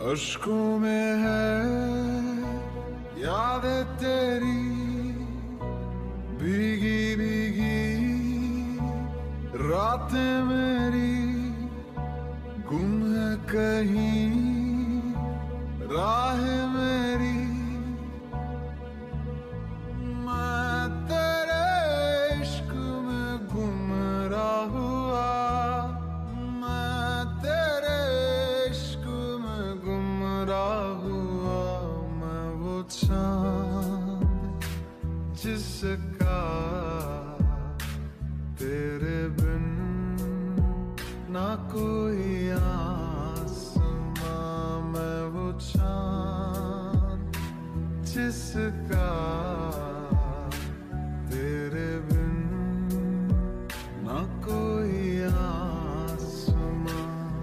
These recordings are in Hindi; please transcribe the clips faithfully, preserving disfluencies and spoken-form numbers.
अश्कों में है यादें तेरी भीगी भीगी रातें मेरी गुम है कहीं राह मेरी। मैं तेरे इश्क में गुमराह हुआ, मैं तेरे इश्क में गुमराह हुआ। मैं वो चांद जिसका तेरे बिन ना कोई आसमां। मैं वो चांद जिसका तेरे बिन ना कोई आसमां।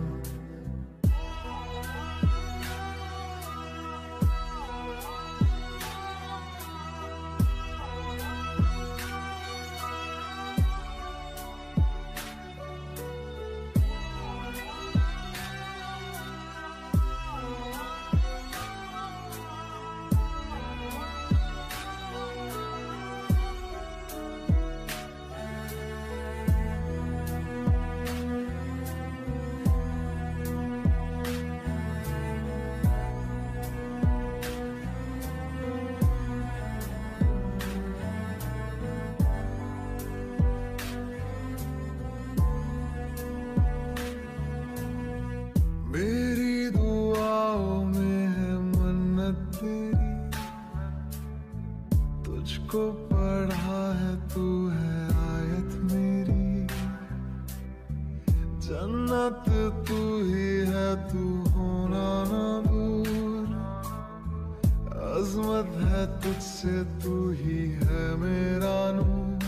मेरी दुआओं में है मन्नत तेरी, तुझको पढ़ा है तू है आयत मेरी। जन्नत तू ही है तू होना ना भूल, अज़मत है तुझसे तू ही है मेरा नूर।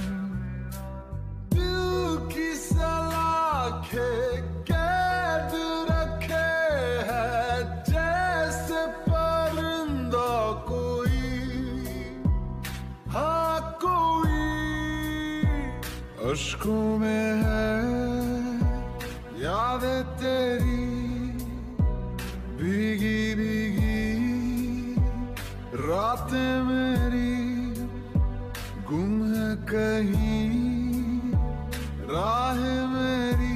दिल की सलाखे कैद रखे है जैसे परिंदा कोई, हाँ कोई। अश्कों में है यादें तेरी भीगी भीगी रातें मेरी गुम है कहीं राह मेरी।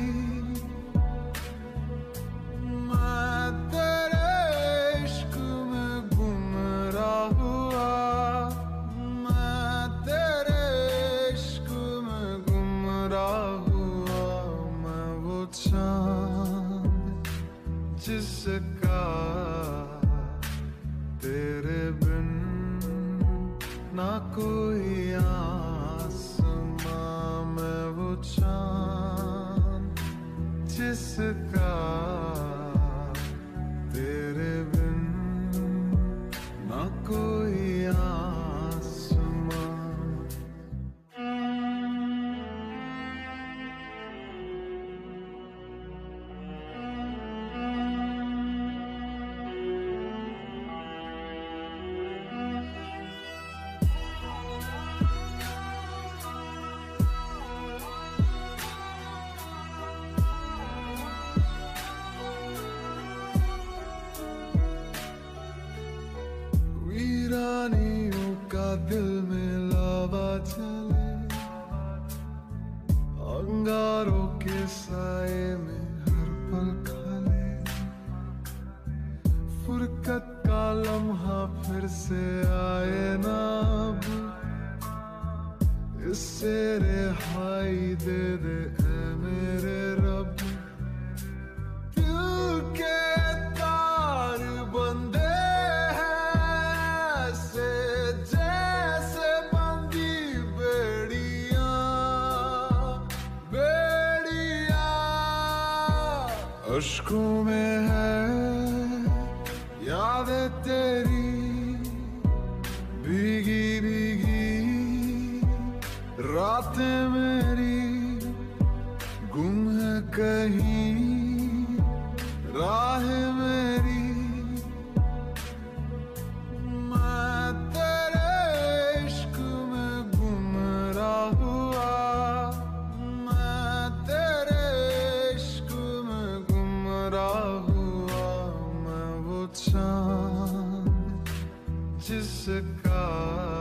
मैं तेरे इश्क में गुमराह हुआ, मैं तेरे इश्क में गुमराह हुआ। मैं वो चांद जिसका तेरे बिन ना कोई आसमां। मैं वो चांद जिसका तेरे बिन ना कोई आसमां। वीरानियों का दिल में लावा चले, अंगारों के साए में हर पल खाले। फुरकत का लम्हा फिर से आए ना अब, इससे रिहाई दे दे ऐ मेरे रब। दिल के तार बंदे जैसे बंदी बेड़िया बेड़िया। अश्कों में है यादें तेरी भीगी भीगी रातें मेरी गुम है कहीं राह मेरी। मैं तेरे इश्क में गुमराह हुआ, मैं तेरे इश्क में गुमराह हुआ। मैं वो चांद जिसका